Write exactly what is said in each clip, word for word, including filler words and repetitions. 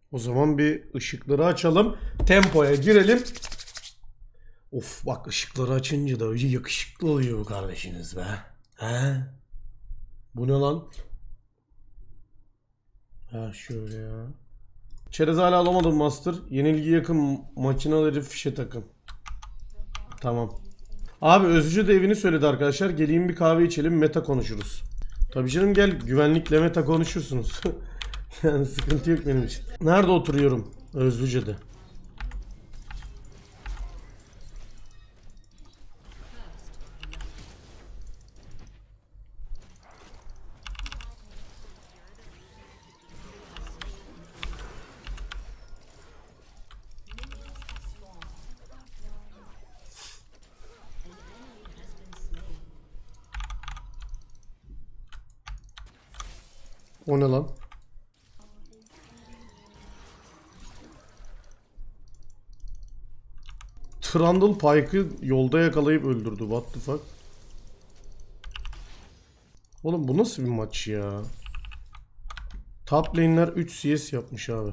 O zaman bir ışıkları açalım. Tempoya girelim. Of bak, ışıkları açınca da öyle yakışıklı oluyor bu kardeşiniz be. He? Bu ne lan? Ha şöyle ya. Çerez hala alamadım master. Yenilgi yakın makineleri fişe takın. Tamam. Abi Özcü de evini söyledi arkadaşlar. Geleyim bir kahve içelim, meta konuşuruz. Tabii canım, gel, güvenlikle meta konuşursunuz. Yani sıkıntı yok benim için. Nerede oturuyorum? Özlüce'de. O ne lan? Trundle Pike'ı yolda yakalayıp öldürdü. What the fuck? Oğlum bu nasıl bir maç ya? Top lane'ler üç C S yapmış abi.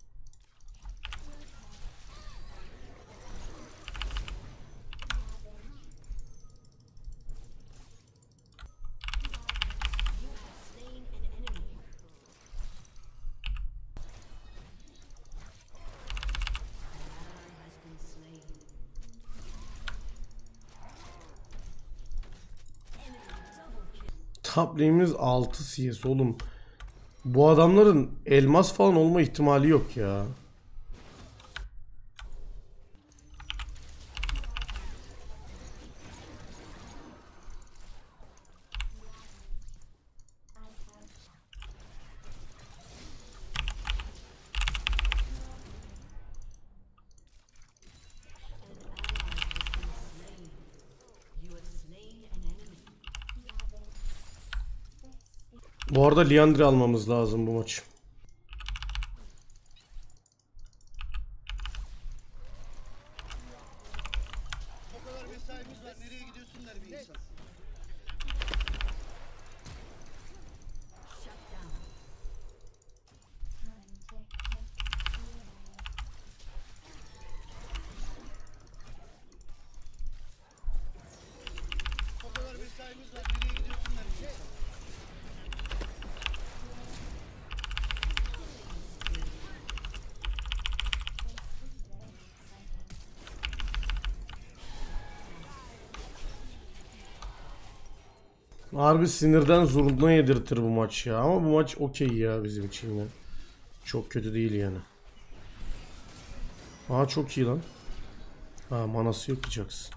Top lane'imiz altı C S oğlum. Bu adamların elmas falan olma ihtimali yok ya. Bu arada Liandry almamız lazım bu maç. Harbi sinirden zurna yedirtir bu maç ya. Ama bu maç okey ya bizim için ya. Çok kötü değil yani. Aa çok iyi lan. Ha manası yok ki Jax.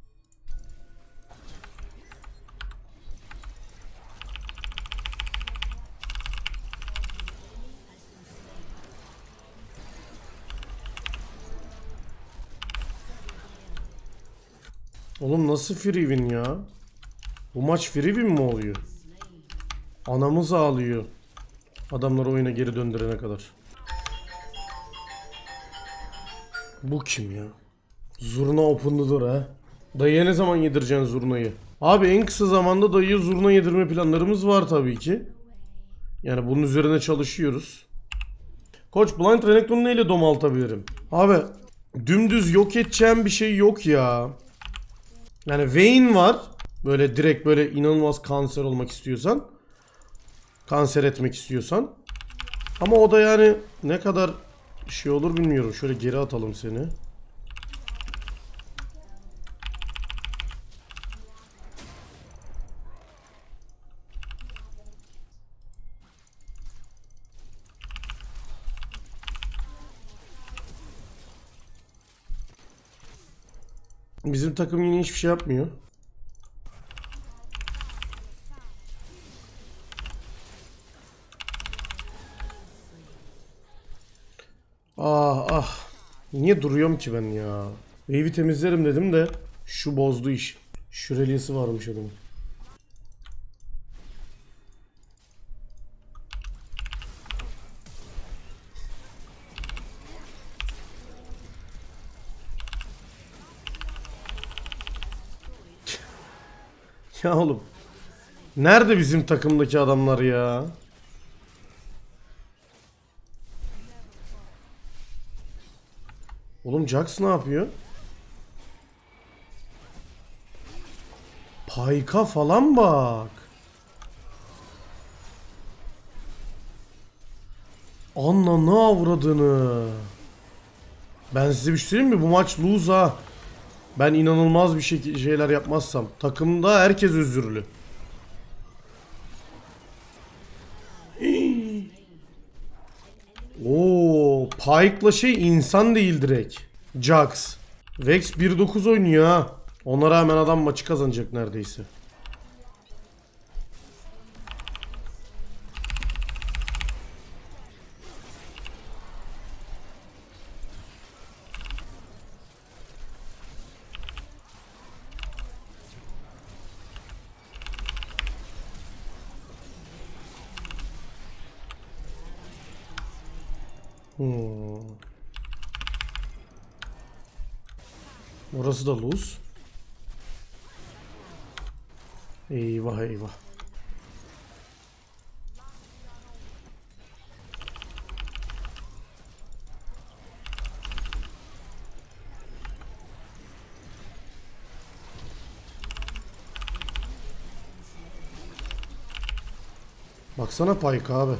Oğlum nasıl free win ya? Bu maç free win mi oluyor? Anamız ağlıyor. Adamları oyuna geri döndürene kadar. Bu kim ya? Zurna open'lıdır ha. Dayıya ne zaman yedireceksin zurnayı? Abi en kısa zamanda dayıya zurna yedirme planlarımız var tabii ki. Yani bunun üzerine çalışıyoruz. Koç Blind Renekton'u neyle domaltabilirim? Abi dümdüz yok edeceğim bir şey yok ya. Yani Vayne var. Böyle direkt böyle inanılmaz kanser olmak istiyorsan. Kanser etmek istiyorsan. Ama o da yani ne kadar şey olur bilmiyorum. Şöyle geri atalım seni. Bizim takım yine hiçbir şey yapmıyor. Ah ah. Niye duruyorum ki ben ya? Wave'i temizlerim dedim de şu bozdu iş. Şüreliyesi varmış adamın. Ya oğlum. Nerede bizim takımdaki adamlar ya? Oğlum Jax ne yapıyor? Payka falan bak. Anla ne avradını. Ben size bir şey söyleyeyim mi? Bu maç lose ha. Ben inanılmaz bir şekilde şeyler yapmazsam. Takımda herkes özürlü. Oo, Pyke'la şey insan değil direkt. Jax. Vex bir dokuz oynuyor ha. Ona rağmen adam maçı kazanacak neredeyse. Hmm. Orası da lose. Eyvah eyvah. Baksana Pyke abi.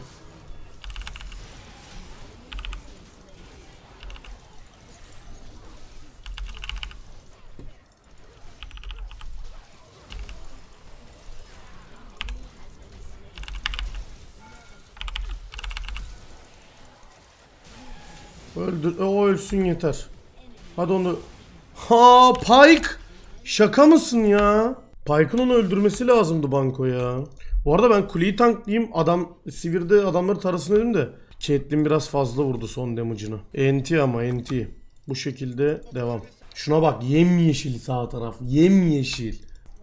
Öldür, o ölsün yeter. Hadi onu. Ha Pyke. Şaka mısın ya? Pyke'ın onu öldürmesi lazımdı banko ya. Bu arada ben kuleyi tanklayayım. Adam Sivir'de adamları tarasın dedim de. Caitlyn biraz fazla vurdu son damage'ını. N T ama N T. Bu şekilde devam. Şuna bak, yemyeşil sağ taraf. Yemyeşil.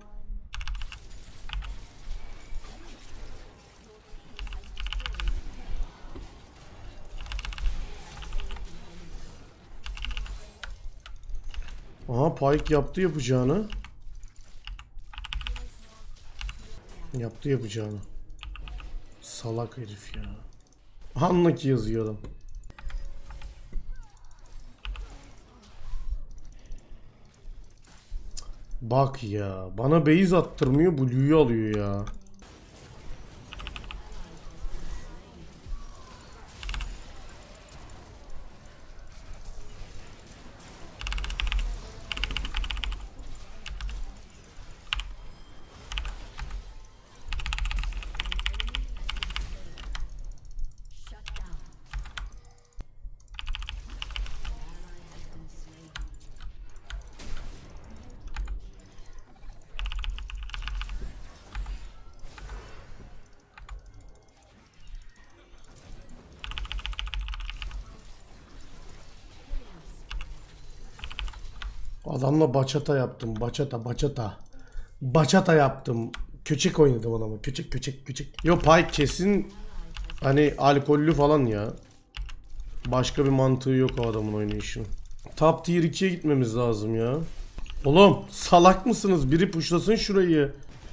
Aha Pyke yaptı yapacağını. Yaptı yapacağını. Salak herif ya. Unlucky yazıyor adam. Bak ya. Bana base attırmıyor. Blue'yu alıyor ya. Adamla bachata yaptım. Bachata, bachata. Bachata yaptım. Köçek oynadım adamı. Köçek, köçek, köçek. Yo Pyke kesin hani alkollü falan ya. Başka bir mantığı yok o adamın oynayışının. Top tier ikiye gitmemiz lazım ya. Oğlum salak mısınız? Biri pushlasın şurayı.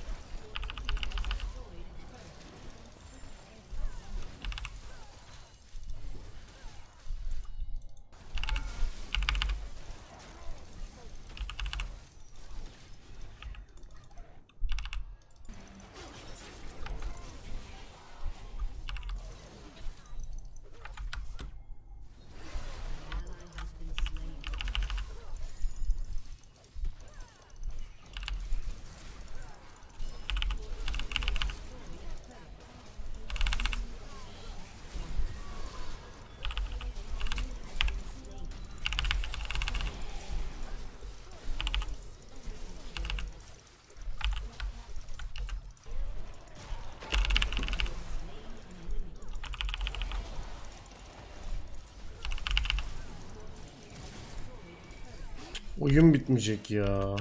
Oyun bitmeyecek ya.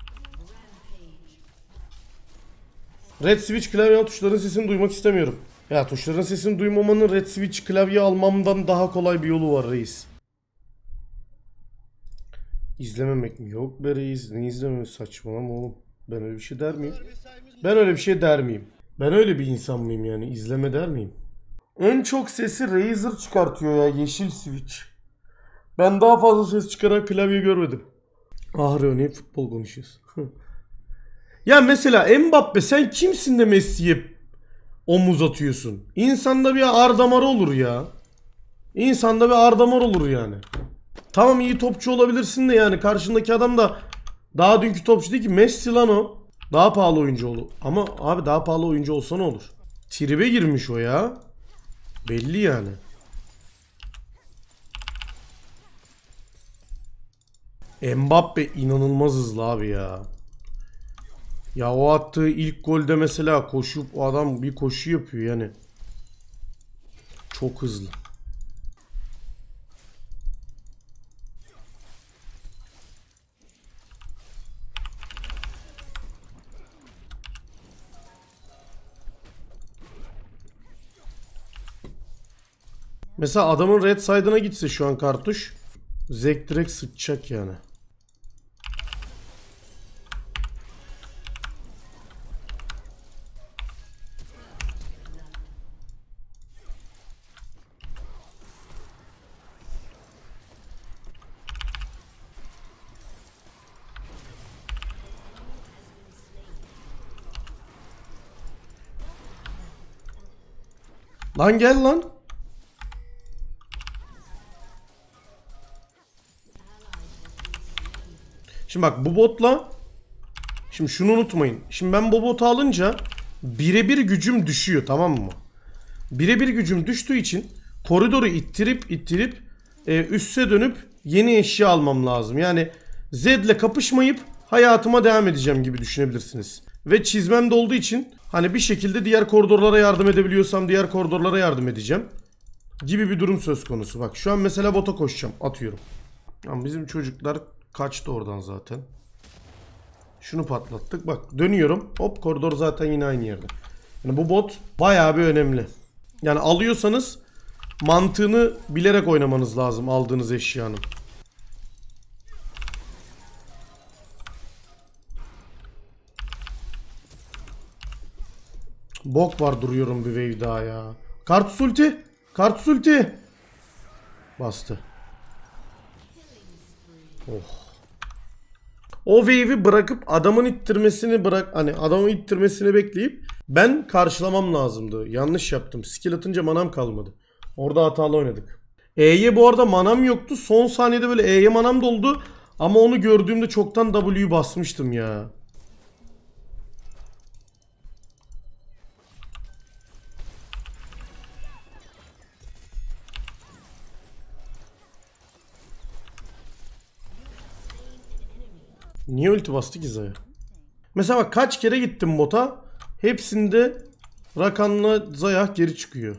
Red switch klavye tuşların sesini duymak istemiyorum. Ya tuşların sesini duymamanın Red Switch klavye almamdan daha kolay bir yolu var reis. İzlememek mi? Yok be reis. Ne izlememiz, saçmalama oğlum. Ben öyle bir şey der miyim? Ben öyle bir şey der miyim? Ben öyle bir insan mıyım yani? İzleme der miyim? En çok sesi Razer çıkartıyor ya. Yeşil Switch. Ben daha fazla ses çıkaran klavye görmedim. Ah örneğin futbol konuşuyoruz. Ya mesela Mbappe, sen kimsin de Messi'ye omuz atıyorsun? İnsanda bir ardamar olur ya. İnsanda bir ardamar olur yani. Tamam, iyi topçu olabilirsin de yani karşındaki adam da daha dünkü topçu değil ki, Messi lan o. Daha pahalı oyuncu olur. Ama abi daha pahalı oyuncu olsa ne olur? Tribe girmiş o ya. Belli yani. Mbappe inanılmaz hızlı abi ya. Ya o attığı ilk golde mesela koşup o adam bir koşu yapıyor yani. Çok hızlı. Mesela adamın red side'ına gitse şu an kartuş, Zek direkt sıçacak yani. Lan gel lan. Şimdi bak bu botla, şimdi şunu unutmayın. Şimdi ben bu botu alınca birebir gücüm düşüyor, tamam mı? Birebir gücüm düştüğü için koridoru ittirip ittirip e, üste dönüp yeni eşya almam lazım. Yani Zed'le kapışmayıp hayatıma devam edeceğim gibi düşünebilirsiniz. Ve çizmem de olduğu için hani bir şekilde diğer koridorlara yardım edebiliyorsam diğer koridorlara yardım edeceğim gibi bir durum söz konusu. Bak şu an mesela bota koşacağım, atıyorum. Ama bizim çocuklar kaçtı oradan zaten. Şunu patlattık. Bak dönüyorum. Hop, koridor zaten yine aynı yerde. Yani bu bot bayağı bir önemli. Yani alıyorsanız mantığını bilerek oynamanız lazım aldığınız eşyanın. Bok var, duruyorum bir wave daha ya. Kartus ulti. Kartus ulti. Bastı. Oh. O wave'i bırakıp adamın ittirmesini bırak, hani adamın ittirmesini bekleyip ben karşılamam lazımdı. Yanlış yaptım. Skill atınca manam kalmadı. Orada hatalı oynadık. E'ye bu arada manam yoktu. Son saniyede böyle E'ye manam doldu. Ama onu gördüğümde çoktan W'yu basmıştım ya. Niye ulti bastı ki Zaya? Mesela bak kaç kere gittim bota. Hepsinde Rakan'la Zaya geri çıkıyor.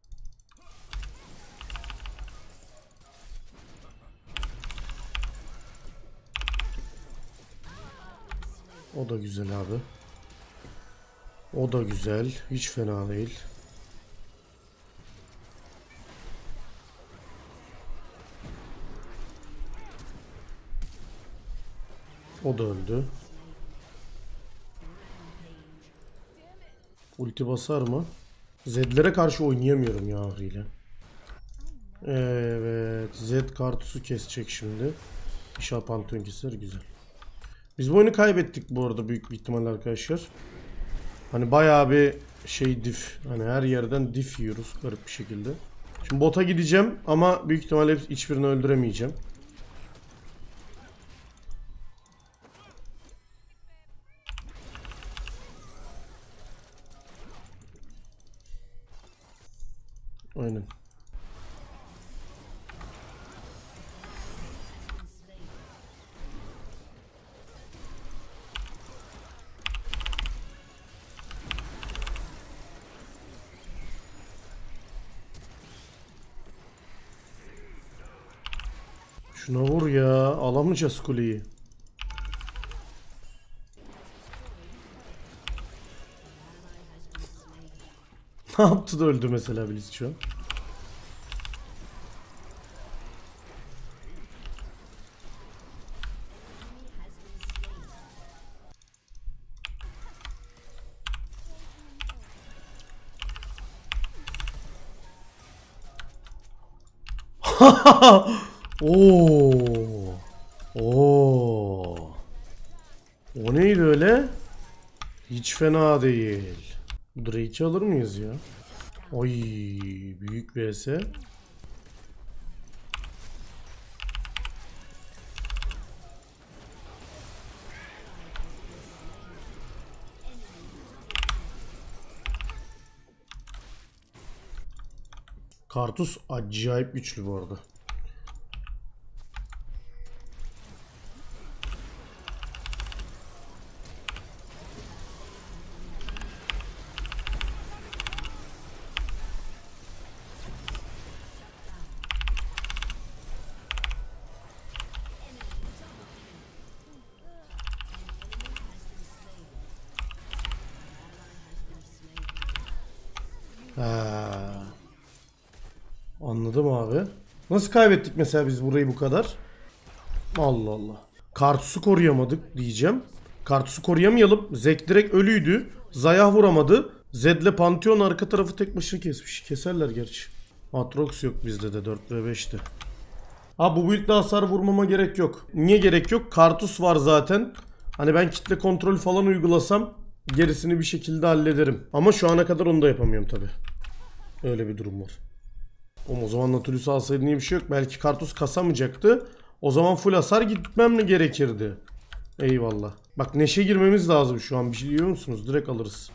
O da güzel abi. O da güzel. Hiç fena değil. O da öldü. Ulti basar mı? Zed'lere karşı oynayamıyorum ya ahriyle. Evet. Zed kartusu kesecek şimdi. İnşallah Pantheon keser, güzel. Biz bu oyunu kaybettik bu arada büyük bir ihtimalle arkadaşlar. Hani bayağı bir şey diff. Hani her yerden diff yiyoruz garip bir şekilde. Şimdi bota gideceğim ama büyük ihtimalle hiçbirini öldüremeyeceğim. Aynen. Şuna vur ya. Alamayacağız kuleyi. Ne yaptı da öldü mesela Blitz şu an? Oo. Oo. O neydi öyle? Hiç fena değil. Drake'i alır mıyız ya? Oy, büyük vs. Kartus acayip güçlü bu arada. Ha. Anladım abi. Nasıl kaybettik mesela biz burayı bu kadar? Allah Allah. Kartus'u koruyamadık diyeceğim. Kartus'u koruyamayalım. Zek direkt ölüydü. Zaya vuramadı. Zed'le Pantheon arka tarafı tek başına kesmiş. Keserler gerçi. Atrox yok bizde de dört ve beşte. Ha bu build'de hasar vurmama gerek yok. Niye gerek yok? Kartus var zaten. Hani ben kitle kontrol falan uygulasam gerisini bir şekilde hallederim. Ama şu ana kadar onu da yapamıyorum tabi. Öyle bir durum var. O zaman Nautilus'u alsaydı niye bir şey yok. Belki Kartus kasamayacaktı. O zaman full hasar gitmem mi gerekirdi? Eyvallah. Bak Neşe girmemiz lazım şu an. Bir şey diyor musunuz? Direkt alırız.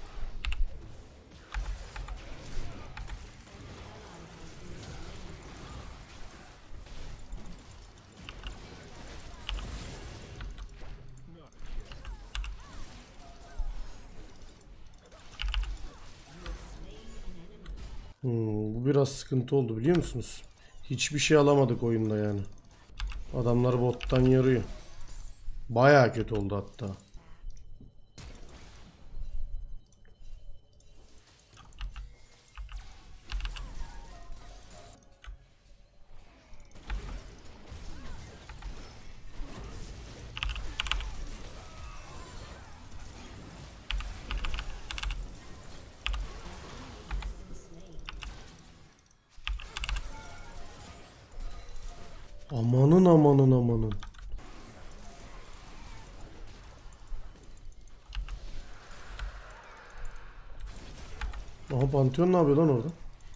Hmm, bu biraz sıkıntı oldu biliyor musunuz? Hiçbir şey alamadık oyunda yani. Adamlar bottan yarıyor. Bayağı kötü oldu hatta. Amanın amanın amanın. Aha Pantheon ne yapıyor lan orada?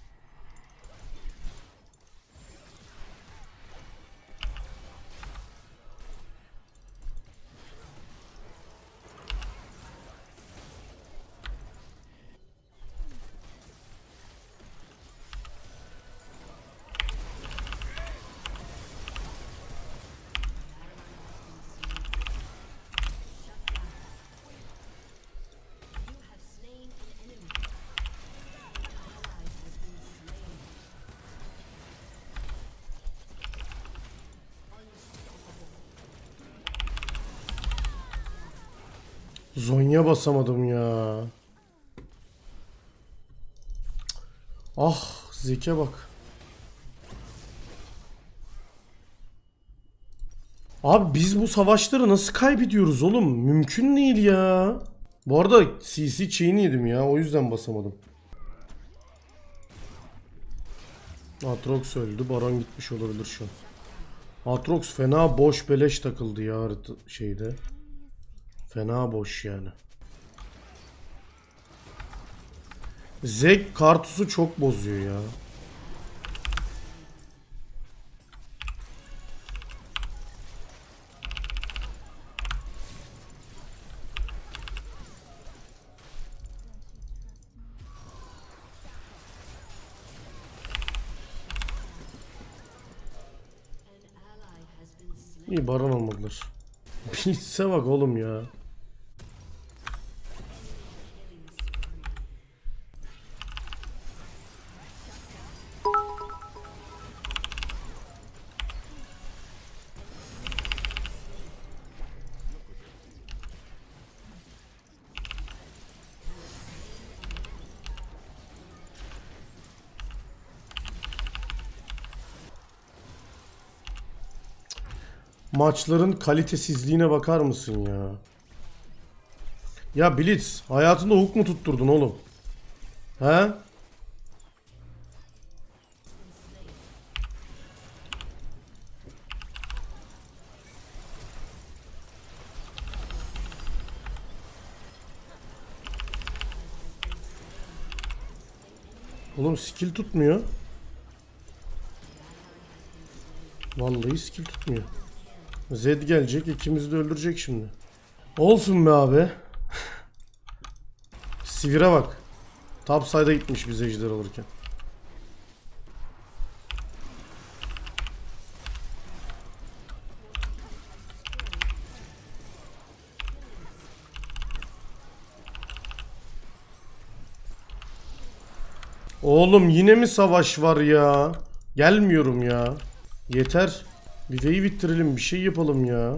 Zonya basamadım ya. Ah Zeke bak. Abi biz bu savaşları nasıl kaybediyoruz oğlum? Mümkün değil ya. Bu arada C C chain'i yedim ya. O yüzden basamadım. Atrox öldü. Baron gitmiş olabilir şu an. Atrox fena boş beleş takıldı ya şeyde. Fena boş yani. Zek Kartus'u çok bozuyor ya. İyi baron almadılar. Bilse bak oğlum ya. Maçların kalitesizliğine bakar mısın ya? Ya Blitz, hayatında hook mu tutturdun oğlum? He? Oğlum skill tutmuyor. Vallahi skill tutmuyor. Zed gelecek, ikimizi de öldürecek şimdi. Olsun be abi. Sivir'e bak. Top side'a gitmiş biz ejder alırken. Oğlum yine mi savaş var ya? Gelmiyorum ya. Yeter. Videoyu bitirelim, bir şey yapalım ya.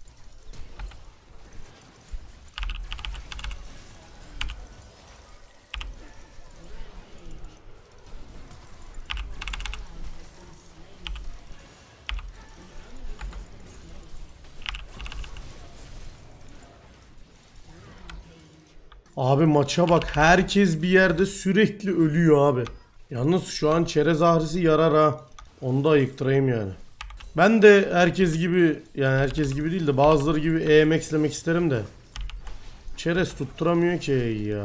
Abi maça bak, herkes bir yerde sürekli ölüyor abi. Yalnız şu an çerez ahrisi yarar ha. Onu da ayıktırayım yani. Ben de herkes gibi, yani herkes gibi değil de bazıları gibi E M X'lemek isterim de. Çerez tutturamıyor ki ya.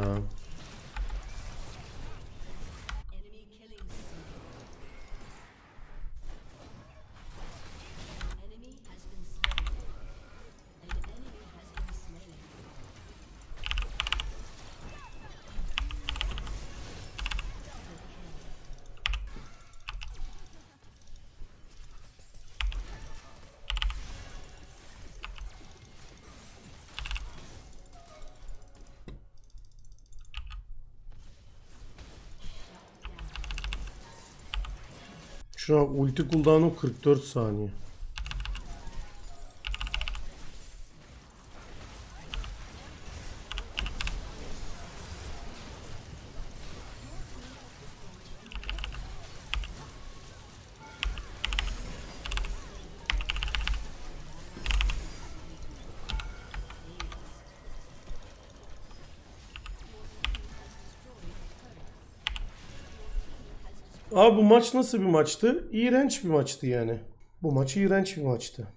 Şu an ulti cooldown'u kırk dört saniye. Abi bu maç nasıl bir maçtı? İğrenç bir maçtı yani. Bu maç iğrenç bir maçtı.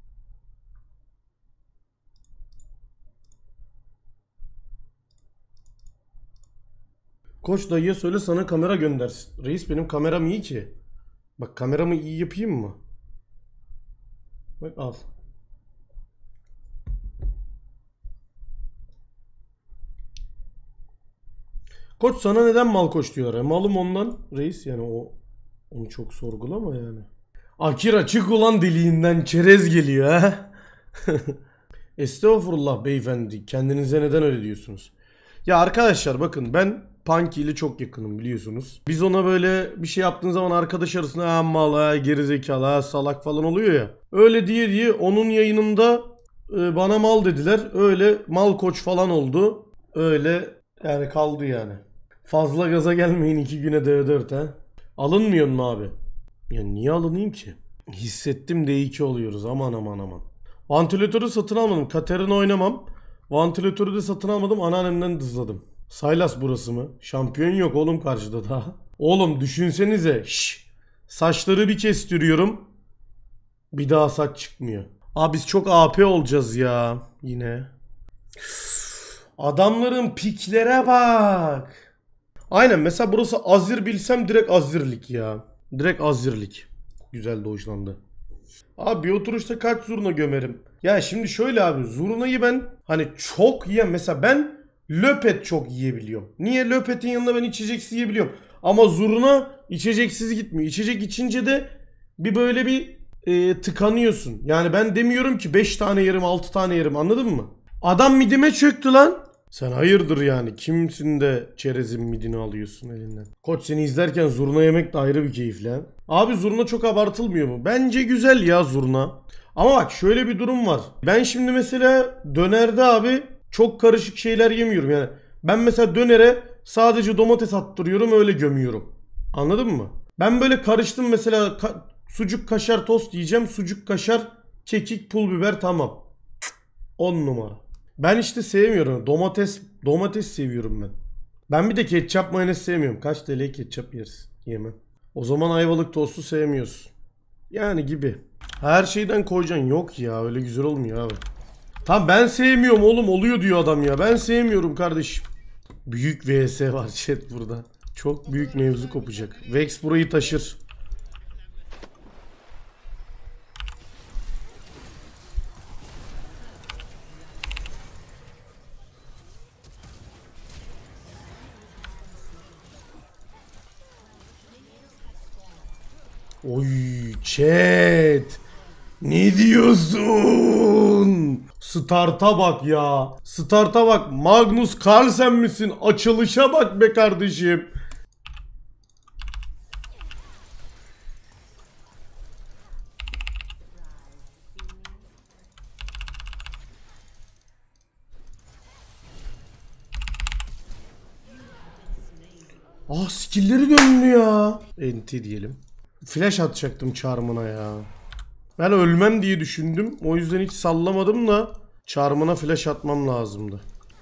Koç dayıya söyle sana kamera göndersin. Reis benim kameram iyi ki. Bak kameramı iyi yapayım mı? Bak al. Koç sana neden mal koç diyorlar? E, malım ondan reis, yani o onu çok sorgulama yani. Akira çık ulan deliğinden, çerez geliyor ha. Estağfurullah beyefendi, kendinize neden öyle diyorsunuz? Ya arkadaşlar bakın, ben Punky ile çok yakınım biliyorsunuz. Biz ona böyle bir şey yaptığın zaman arkadaş arasında ha mal, ha gerizekalı, ha salak falan oluyor ya. Öyle diye diye onun yayınında e, bana mal dediler. Öyle mal koç falan oldu. Öyle yani kaldı yani. Fazla gaza gelmeyin, iki güne D dört ha. Alınmıyor mu abi? Ya niye alınayım ki? Hissettim D iki oluyoruz, aman aman aman. Vantilatörü satın almadım. Katerina oynamam. Vantilatörü de satın almadım. Anneannemden dızladım. Saylas burası mı? Şampiyon yok oğlum karşıda daha. Oğlum düşünsenize. Şş, saçları bir kestiriyorum. Bir daha saç çıkmıyor. Abi biz çok A P olacağız ya. Yine. Adamların piklere bak. Aynen, mesela burası Azir bilsem direkt Azirlik ya. Direkt Azirlik. Güzel de hoşlandı. Abi bir oturuşta kaç zurna gömerim? Ya şimdi şöyle abi, zurnayı ben hani çok yiyen, mesela ben löpet çok yiyebiliyorum. Niye? Löpetin yanında ben içeceksiz yiyebiliyorum. Ama zurna içeceksiz gitmiyor. İçecek içince de bir böyle bir e, tıkanıyorsun. Yani ben demiyorum ki beş tane yerim, altı tane yerim, anladın mı? Adam midime çöktü lan. Sen hayırdır yani, kimsin de çerezin midini alıyorsun elinden. Koç seni izlerken zurna yemek de ayrı bir keyif lan. Abi zurna çok abartılmıyor mu? Bence güzel ya zurna. Ama bak şöyle bir durum var. Ben şimdi mesela dönerde abi çok karışık şeyler yemiyorum yani. Ben mesela dönere sadece domates attırıyorum, öyle gömüyorum. Anladın mı? Ben böyle karıştım mesela, ka- sucuk kaşar tost yiyeceğim. Sucuk kaşar Kekik, pul biber tamam. on numara. Ben işte sevmiyorum. Domates domates seviyorum ben. Ben bir de ketçap mayonez sevmiyorum. Kaç T L ketçap yeriz? Yemem. O zaman ayvalık tostu sevmiyorsun. Yani gibi. Her şeyden koyacaksın. Yok ya, öyle güzel olmuyor abi. Tamam ben sevmiyorum oğlum, oluyor diyor adam ya. Ben sevmiyorum kardeşim. Büyük V S var chat burada. Çok büyük mevzu kopacak. Vex burayı taşır. Oy chat. Ne diyorsun? Start'a bak ya. Start'a bak. Magnus Carlsen misin? Açılışa bak be kardeşim. Ah skill'leri döndü ya. Enti diyelim. Flash atacaktım Charm'ına ya. Ben ölmem diye düşündüm. O yüzden hiç sallamadım da Charm'ına flash atmam lazımdı.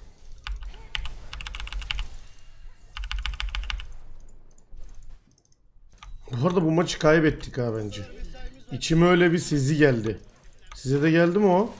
Bu arada bu maçı kaybettik ha bence. İçime öyle bir sezi geldi. Size de geldi mi o?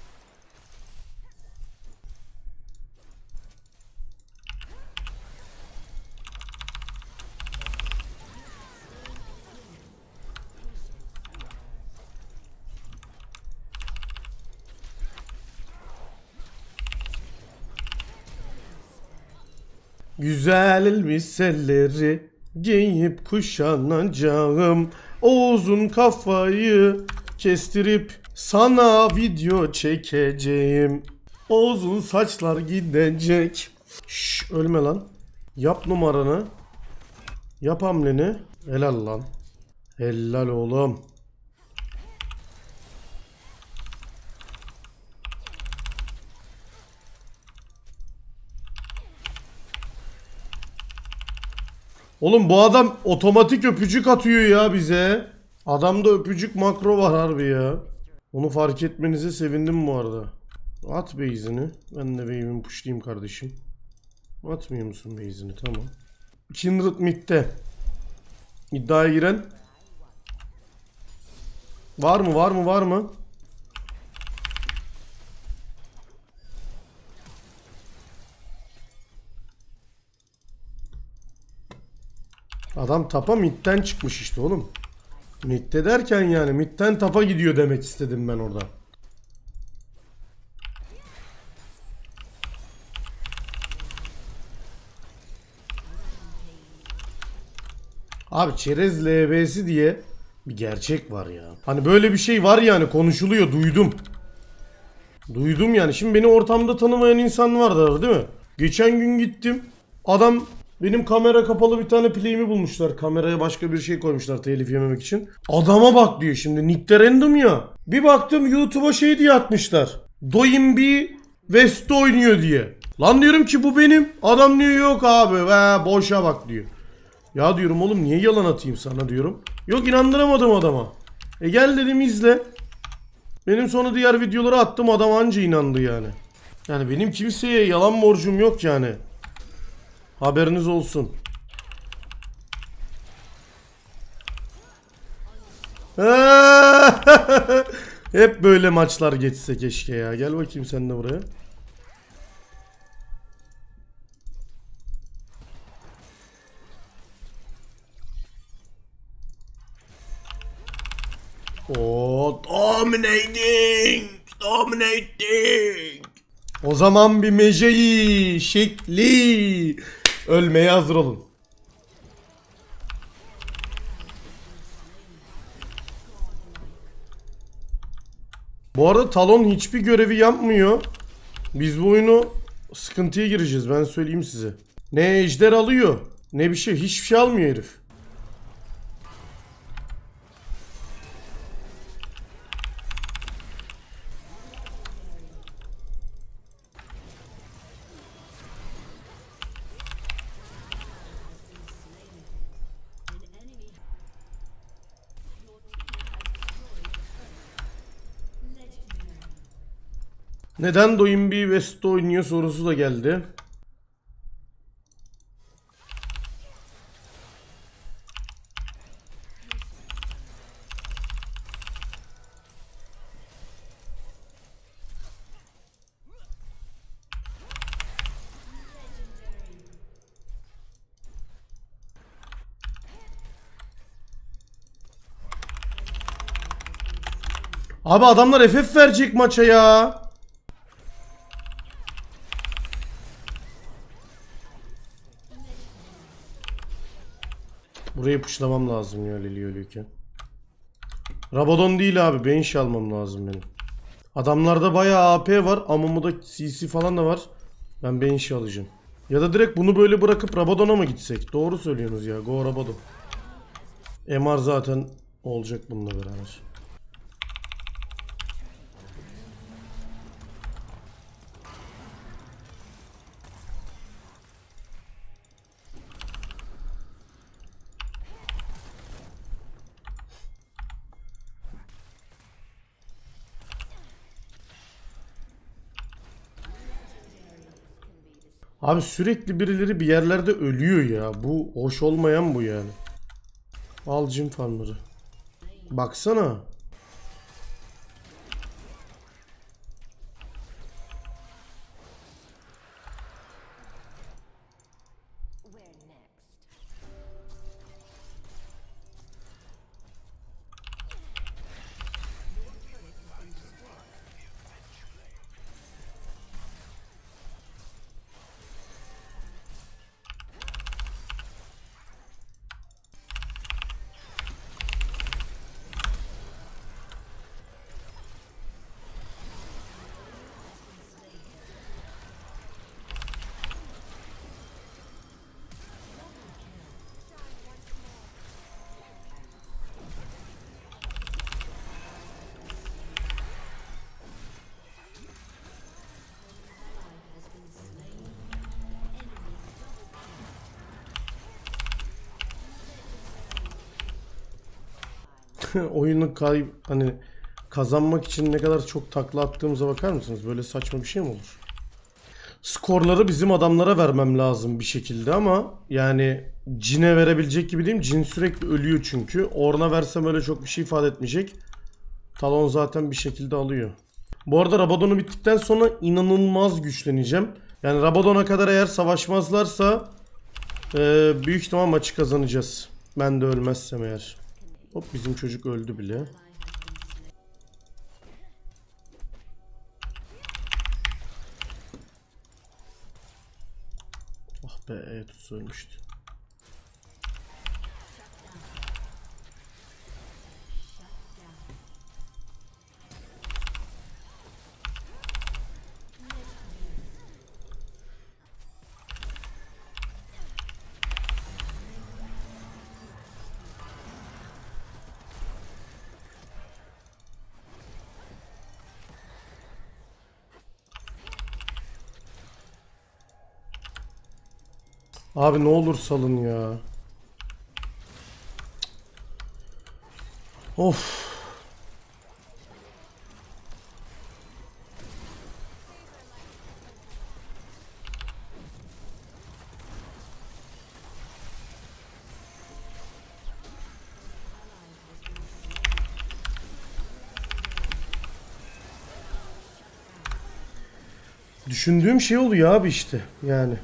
Güzel elbiseleri giyip kuşanacağım. O uzun kafayı kestirip sana video çekeceğim. O uzun saçlar gidecek. Şş, ölme lan. Yap numaranı. Yap hamleni. Helal lan. Helal oğlum. Oğlum bu adam otomatik öpücük atıyor ya bize. Adamda öpücük makro var harbi ya. Onu fark etmenize sevindim bu arada. At base'ini. Ben de wave'imi pushlayayım kardeşim. Atmıyor musun base'ini? Tamam. Kindred mid'de. İddiaya giren. Var mı var mı var mı? Adam tapa midden çıkmış işte oğlum. Midde derken yani midden tapa gidiyor demek istedim ben orada. Abi çerez L B'si diye bir gerçek var ya. Hani böyle bir şey var yani, konuşuluyor, duydum. Duydum yani. Şimdi beni ortamda tanımayan insan vardır değil mi? Geçen gün gittim. Adam benim kamera kapalı bir tane play'imi bulmuşlar. Kameraya başka bir şey koymuşlar telif yememek için. Adama bak diyor şimdi. Nick'te random ya. Bir baktım YouTube'a şey diye atmışlar. Doimbi West'te oynuyor diye. Lan diyorum ki bu benim. Adam diyor yok abi. Ve boşa bak diyor. Ya diyorum oğlum niye yalan atayım sana diyorum. Yok inandıramadım adama. E gel dedim izle. Benim sonra diğer videoları attım, adam anca inandı yani. Yani benim kimseye yalan borcum yok yani. Haberiniz olsun. Hep böyle maçlar geçse keşke ya. Gel bakayım sen de buraya. Oo, dominating, dominating. O zaman bir Mejai şekli ölmeye hazır olun. Bu arada Talon hiçbir görevi yapmıyor. Biz bu oyunu sıkıntıya gireceğiz, ben söyleyeyim size. Ne ejder alıyor, ne bir şey, hiçbir şey almıyor herif. Neden Doinbi West'te oynuyor sorusu da geldi. Abi adamlar F F verecek maça ya. Burayı puşlamam lazım ya Lili ölüyken. Rabadon değil abi. Bench almam lazım benim. Adamlarda bayağı A P var. Amumu'da C C falan da var. Ben Bench alacağım. Ya da direkt bunu böyle bırakıp Rabadon'a mı gitsek? Doğru söylüyorsunuz ya. Go Rabadon. M R zaten olacak bununla beraber. Abi sürekli birileri bir yerlerde ölüyor ya. Bu hoş olmayan bu yani. Al Jim farmları. Baksana. Oyunu kay hani kazanmak için ne kadar çok takla attığımıza bakar mısınız? Böyle saçma bir şey mi olur? Skorları bizim adamlara vermem lazım bir şekilde ama yani Jin'e verebilecek gibi değil mi? Jin sürekli ölüyor çünkü. Ornn'a versem öyle çok bir şey ifade etmeyecek. Talon zaten bir şekilde alıyor. Bu arada Rabadon'u bittikten sonra inanılmaz güçleneceğim. Yani Rabadon'a kadar eğer savaşmazlarsa e, büyük ihtimal maçı kazanacağız. Ben de ölmezsem eğer. Hop bizim çocuk öldü bile. Ah be, evet ölmüştü. Abi ne olur salın ya. Of. Düşündüğüm şey oluyor abi işte yani.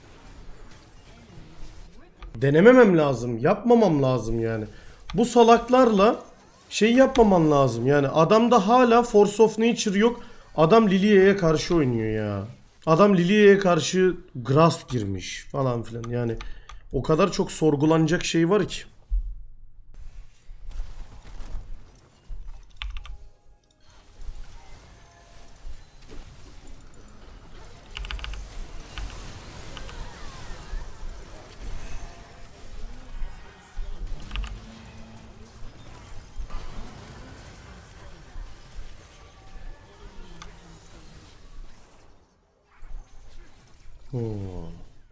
Denememem lazım, yapmamam lazım yani. Bu salaklarla şey yapmaman lazım yani. Adamda hala Force of Nature yok. Adam Lilia'ya karşı oynuyor ya. Adam Lilia'ya karşı Grasp girmiş falan filan yani. O kadar çok sorgulanacak şey var ki. Hmm.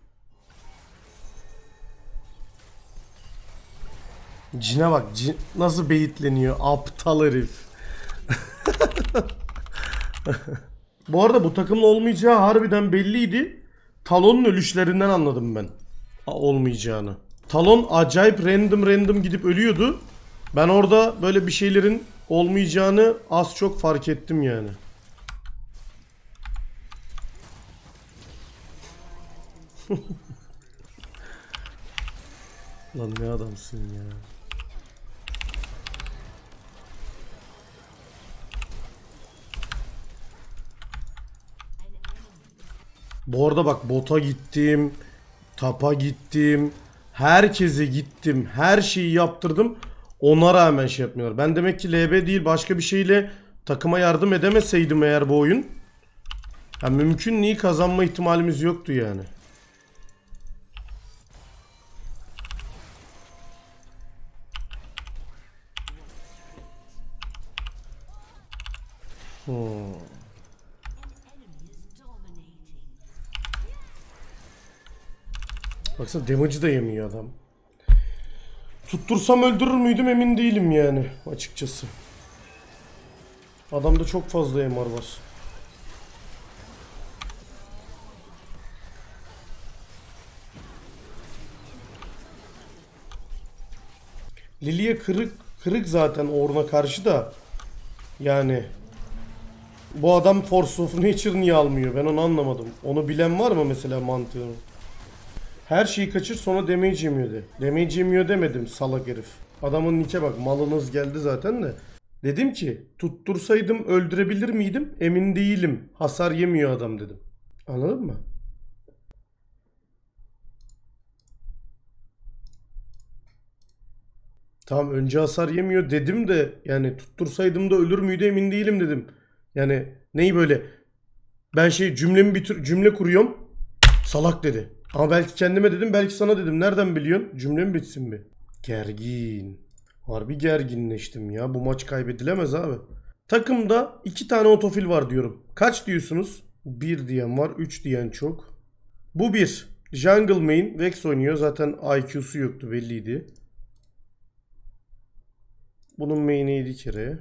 Cin'e bak, Cin nasıl beyitleniyor aptal herif. Bu arada bu takımla olmayacağı harbiden belliydi. Talon'un ölüşlerinden anladım ben olmayacağını. Talon acayip random random gidip ölüyordu. Ben orada böyle bir şeylerin olmayacağını az çok fark ettim yani. Lan ne adamsın ya. Bu arada bak bota gittim. Tapa gittim. Herkese gittim. Her şeyi yaptırdım. Ona rağmen şey yapmıyorlar. Ben demek ki L B değil başka bir şeyle takıma yardım edemeseydim eğer bu oyun. Yani mümkün değil, kazanma ihtimalimiz yoktu yani. Hmm. Baksana damage'ı da yemiyor adam. Tuttursam öldürür müydüm emin değilim yani açıkçası. Adamda çok fazla M R var. Lilia kırık kırık zaten Ornn'a karşı da. Yani bu adam Force of Nature niye almıyor? Ben onu anlamadım. Onu bilen var mı mesela mantığını? Her şeyi kaçır sonra damage yemiyor de. Damage yemiyor demedim salak herif. Adamın nike bak, malınız geldi zaten de. Dedim ki tuttursaydım öldürebilir miydim? Emin değilim. Hasar yemiyor adam dedim. Anladın mı? Tamam önce hasar yemiyor dedim de yani tuttursaydım da ölür müydü emin değilim dedim. Yani neyi böyle ben şey cümlemi bitir cümle kuruyorum salak dedi. Ama belki kendime dedim belki sana dedim. Nereden biliyorsun? Cümlem bitsin mi? Gergin. Harbi gerginleştim ya. Bu maç kaybedilemez abi. Takımda iki tane otofil var diyorum. Kaç diyorsunuz? Bir diyen var. Üç diyen çok. Bu bir. Jungle main. Vex oynuyor. Zaten I Q'su yoktu belliydi. Bunun main'i yedi kere.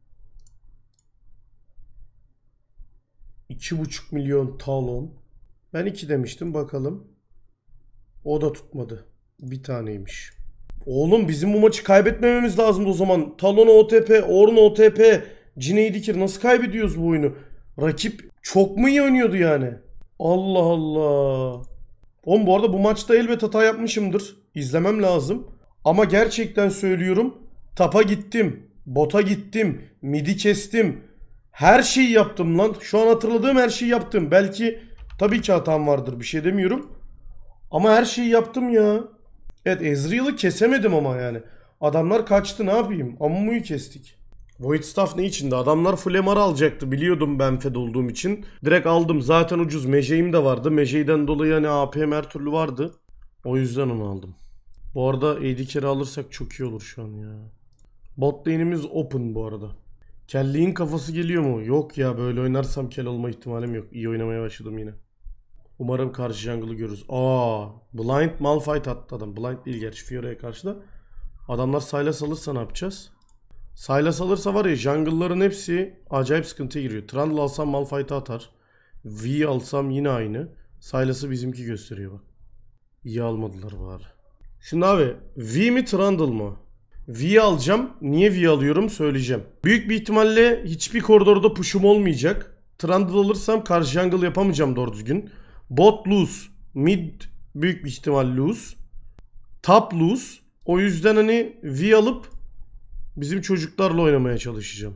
iki buçuk milyon Talon. Ben iki demiştim bakalım. O da tutmadı. Bir taneymiş. Oğlum bizim bu maçı kaybetmememiz lazımdı o zaman. Talon O T P, Ornn O T P, Cine Dikir nasıl kaybediyoruz bu oyunu? Rakip çok mu iyi oynuyordu yani? Allah Allah. Oğlum bu arada bu maçta elbet hata yapmışımdır. İzlemem lazım. Ama gerçekten söylüyorum. Tapa gittim. Bota gittim. Midi kestim. Her şeyi yaptım lan. Şu an hatırladığım her şeyi yaptım. Belki tabii ki hatam vardır, bir şey demiyorum. Ama her şeyi yaptım ya. Evet Ezreal'ı kesemedim ama yani. Adamlar kaçtı, ne yapayım? Ammu'yu kestik. Void Staff ne içindi? Adamlar full M R alacaktı. Biliyordum ben fed olduğum için. Direkt aldım. Zaten ucuz. Mejeyim de vardı. Mejey'den dolayı hani A P M her türlü vardı. O yüzden onu aldım. Bu arada A D carry alırsak çok iyi olur şu an ya. Bot lane'imiz open bu arada. Kelliğin kafası geliyor mu? Yok ya, böyle oynarsam kel olma ihtimalim yok. İyi oynamaya başladım yine. Umarım karşı jungle'ı görürüz. Aa, Blind Malphite attı adam. Blind değil gerçi, Fiora'ya karşı da. Adamlar Sylas alırsa ne yapacağız? Sylas alırsa var ya jungle'ların hepsi acayip sıkıntıya giriyor. Trundle alsam Malphite atar. V alsam yine aynı. Sylas'ı bizimki gösteriyor bak. İyi almadılar bari. Şimdi abi V mi Trundle mı? V alacağım. Niye V alıyorum söyleyeceğim. Büyük bir ihtimalle hiçbir koridorda push'um olmayacak. Trundle alırsam karşı jungle yapamayacağım doğru düzgün. Bot lose. Mid büyük bir ihtimal lose. Top lose. O yüzden hani V alıp bizim çocuklarla oynamaya çalışacağım.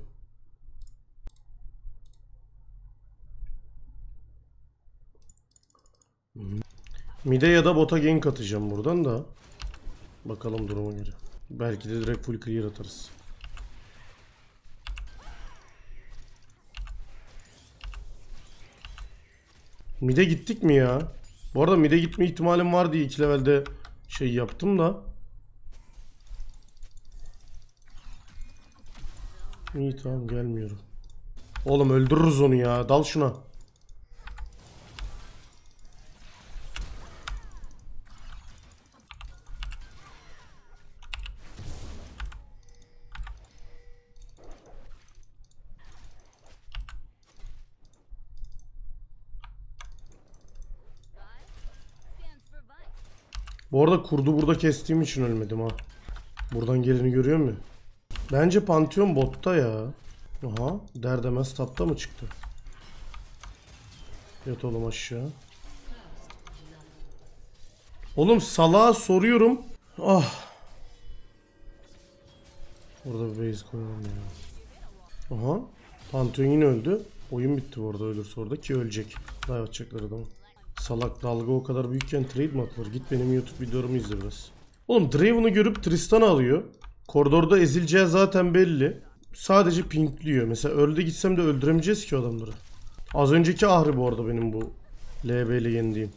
Mid'e ya da bota gank atacağım buradan da. Bakalım duruma göre. Belki de direkt full clear atarız. Mid'e gittik mi ya? Bu arada mid'e gitme ihtimalim var diye iki levelde şey yaptım da. İyi tamam, gelmiyorum. Oğlum öldürürüz onu ya. Dal şuna. Bu arada kurdu burada kestiğim için ölmedim ha. Buradan geleni görüyor musun? Bence Pantheon botta ya. Aha, derdemez tapta mı çıktı? Yat oğlum aşağı. Oğlum salağa soruyorum. Ah. Orada bir base koyalım ya. Aha. Pantheon yine öldü. Oyun bitti bu arada, ölürse orada ki ölecek. Daha atacaklar adamı. Salak dalga o kadar büyükken trade mi atılır? Git benim YouTube videomu izle biraz. Oğlum Draven'ı görüp Tristan'ı alıyor. Koridorda ezileceği zaten belli. Sadece pinkliyor. Mesela öldü gitsem de öldüremeyeceğiz ki adamları. Az önceki Ahri bu arada benim bu L B ile yendiğim.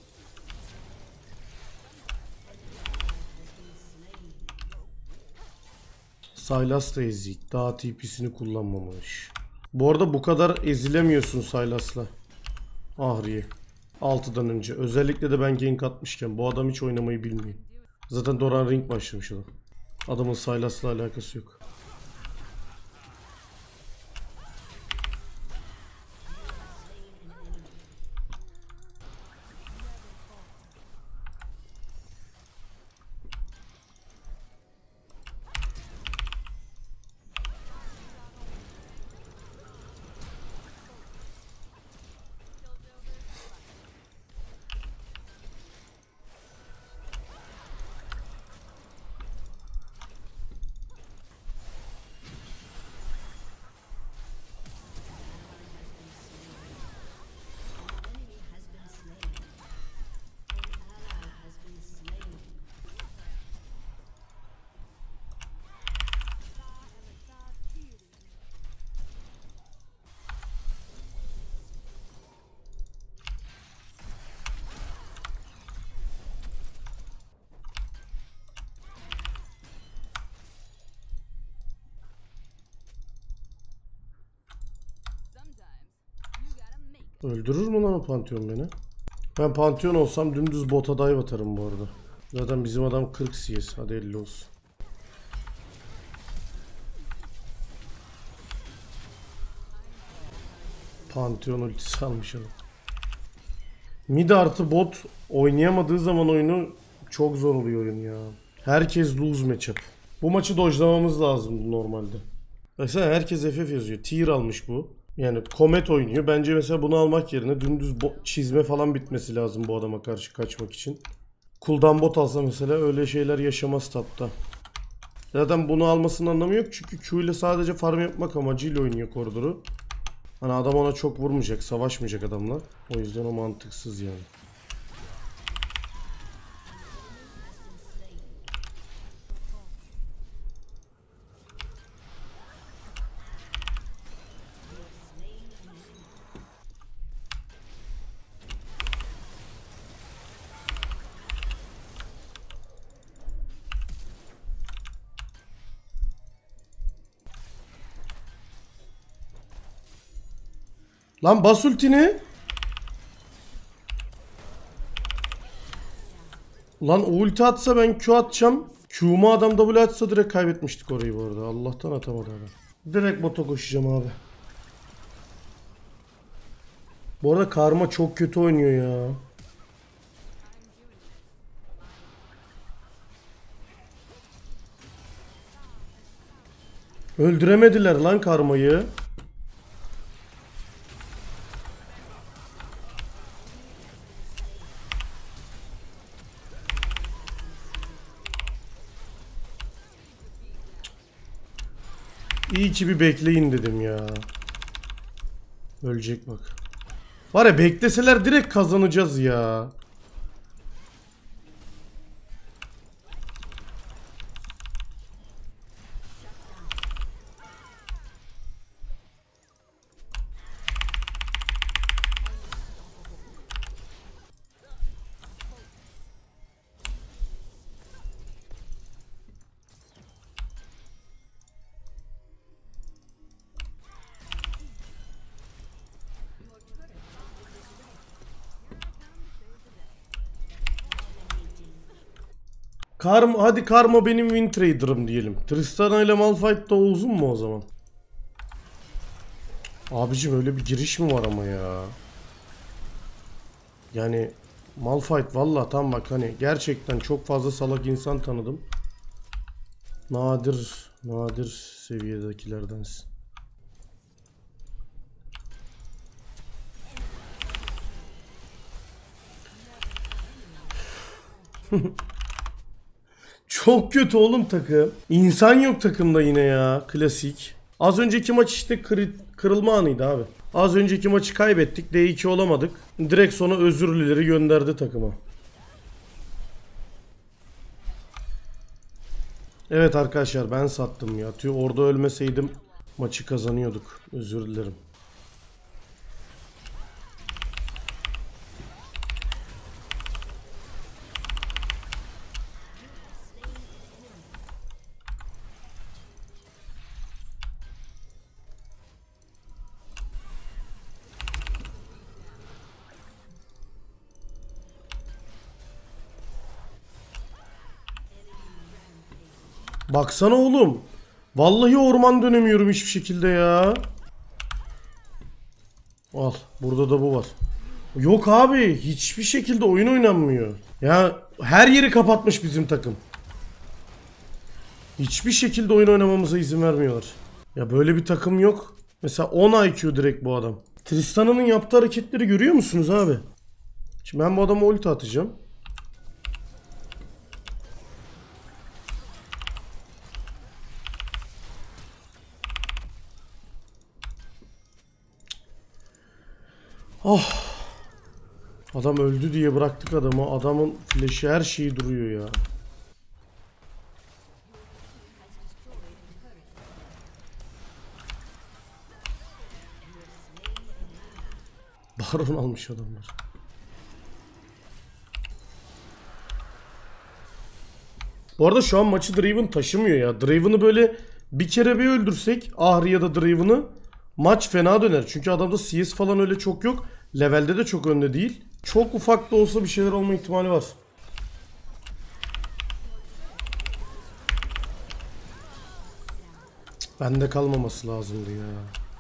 Sylas da ezik. Daha T P'sini kullanmamış. Bu arada bu kadar ezilemiyorsun Sylas'la Ahri'yi. altıdan önce. Özellikle de ben gank atmışken. Bu adam hiç oynamayı bilmiyor. Zaten Doran Ring başlamış adam. Adamın Sylas'la alakası yok. Öldürür mü lan o Pantheon beni? Ben Pantheon olsam dümdüz bota dive atarım bu arada. Zaten bizim adam kırk C S. Hadi elli olsun. Pantheon ultisi almış adam. Mid artı bot oynayamadığı zaman oyunu çok zor oluyor oyun ya. Herkes lose matchup. Bu maçı dojlamamız lazım normalde. Mesela herkes F F yazıyor. Tier almış bu. Yani Komet oynuyor. Bence mesela bunu almak yerine dümdüz çizme falan bitmesi lazım bu adama karşı kaçmak için. Cooldown bot alsa mesela öyle şeyler yaşamaz tapta. Zaten bunu almasının anlamı yok çünkü Q ile sadece farm yapmak amacıyla oynuyor koridoru. Hani adam ona çok vurmayacak, savaşmayacak adamla. O yüzden o mantıksız yani. Lan bas ultini. Lan o ulti atsa ben Q atacağım. Q'mu adam W atsa direkt kaybetmiştik orayı bu arada. Allah'tan atamadı adam. Direkt bota koşacağım abi. Bu arada Karma çok kötü oynuyor ya. Öldüremediler lan Karma'yı. İyi ki bir bekleyin dedim ya. Ölecek bak. Var ya bekleseler direkt kazanacağız ya. Karma, hadi Karma benim win trader'ım diyelim. Tristana ile Malphite da uzun mu o zaman? Abicim öyle bir giriş mi var ama ya? Yani Malphite valla tam bak hani gerçekten çok fazla salak insan tanıdım. Nadir, nadir seviyedekilerdensin. Çok kötü oğlum takım. İnsan yok takımda yine ya. Klasik. Az önceki maç işte kır, kırılma anıydı abi. Az önceki maçı kaybettik. D iki olamadık. Direkt sonra özürlüleri gönderdi takıma. Evet arkadaşlar ben sattım ya. Tüy orada ölmeseydim maçı kazanıyorduk. Özür dilerim. Baksana oğlum. Vallahi orman dönemiyorum hiçbir şekilde ya. Al. Burada da bu var. Yok abi. Hiçbir şekilde oyun oynanmıyor. Ya her yeri kapatmış bizim takım. Hiçbir şekilde oyun oynamamıza izin vermiyorlar. Ya böyle bir takım yok. Mesela on I Q direkt bu adam. Tristana'nın yaptığı hareketleri görüyor musunuz abi? Şimdi ben bu adama ulti atacağım. Oh. Adam öldü diye bıraktık adamı. Adamın flash'i her şeyi duruyor ya. Baron almış adamlar. Bu arada şu an maçı Draven taşımıyor ya. Draven'ı böyle bir kere bir öldürsek Ahri ya da Draven'ı maç fena döner. Çünkü adamda C S falan öyle çok yok. Levelde de çok önde değil. Çok ufak da olsa bir şeyler olma ihtimali var. Bende kalmaması lazımdı ya.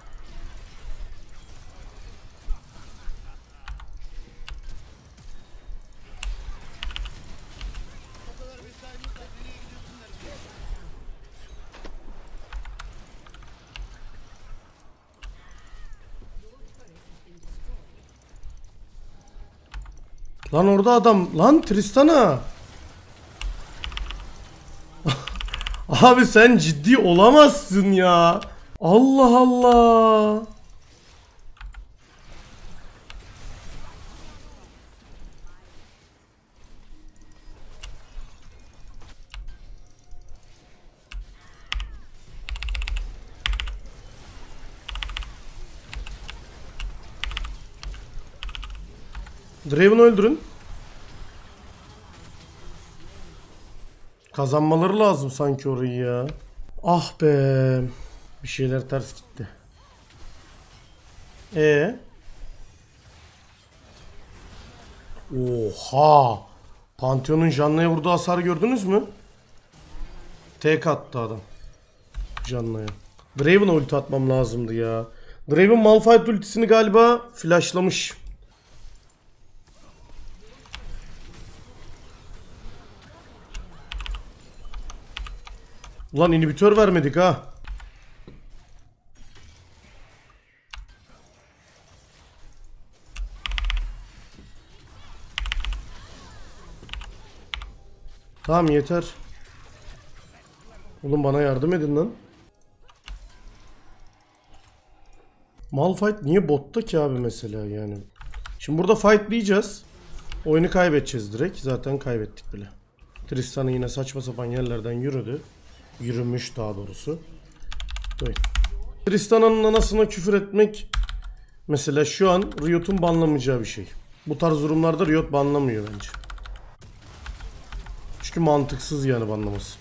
Lan orada adam. Lan Tristana. Abi sen ciddi olamazsın ya. Allah Allah. Draven'ı öldürün. Kazanmaları lazım sanki orayı ya. Ah be. Bir şeyler ters gitti. E. Oha. Pantheon'un Janna'ya vurduğu hasarı gördünüz mü? Tek attı adam. Janna'ya. Draven'a ulti atmam lazımdı ya. Draven Malphite ultisini galiba flashlamış. Ulan inhibitör vermedik ha. Tamam yeter. Oğlum bana yardım edin lan. Malphite niye botta ki abi mesela yani. Şimdi burada fightlayacağız. Oyunu kaybedeceğiz direkt. Zaten kaybettik bile. Tristana yine saçma sapan yerlerden yürüdü. Yürümüş daha doğrusu. Böyle. Tristana'nın anasına küfür etmek mesela şu an Riot'un banlamayacağı bir şey. Bu tarz durumlarda Riot banlamıyor bence. Çünkü mantıksız yani banlaması.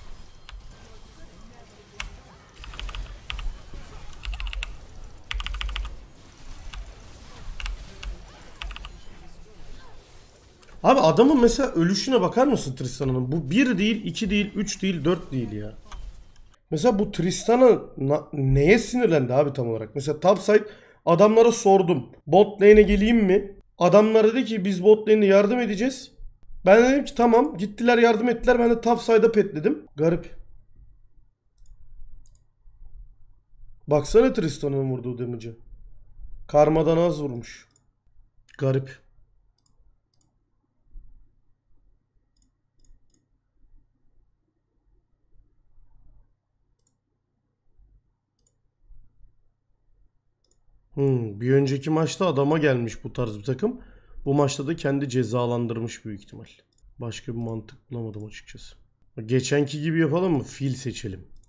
Abi adamın mesela ölüşüne bakar mısın Tristana'nın? Bu bir değil, iki değil, üç değil, dört değil ya. Mesela bu Tristana neye sinirlendi abi tam olarak? Mesela topside adamlara sordum. Bot lane'e geleyim mi? Adamlar dedi ki biz bot lane'de yardım edeceğiz. Ben dedim ki tamam. Gittiler yardım ettiler. Ben de top side'a petledim. Garip. Baksana Tristan'ın vurduğu damage'ı. Karmadan az vurmuş. Garip. Hmm, bir önceki maçta adama gelmiş bu tarz bir takım. Bu maçta da kendi cezalandırmış büyük ihtimal. Başka bir mantık bulamadım açıkçası. Geçenki gibi yapalım mı? Fil seçelim.